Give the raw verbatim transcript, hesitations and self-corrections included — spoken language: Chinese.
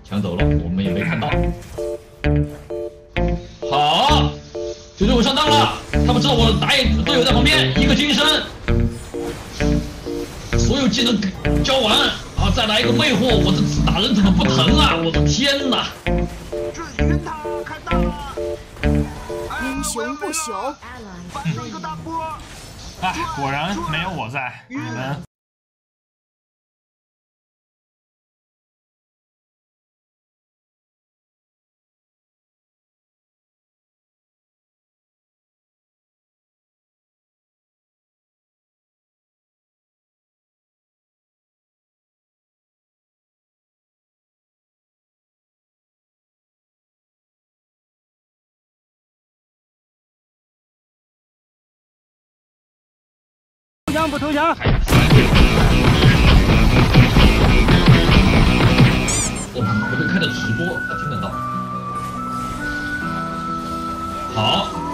抢走了，我们也没看到。好，九队伍上当了，他们知道我打野队友在旁边，一个金身，所有技能交完啊，再来一个魅惑，我这打人怎么不疼啊？我的天哪！ 这晕他，看到了。 英雄不朽， 反了一个大波。 哎，果然没有我在，你们。 投降不投降？ 我我会开的直播，他听得到。好。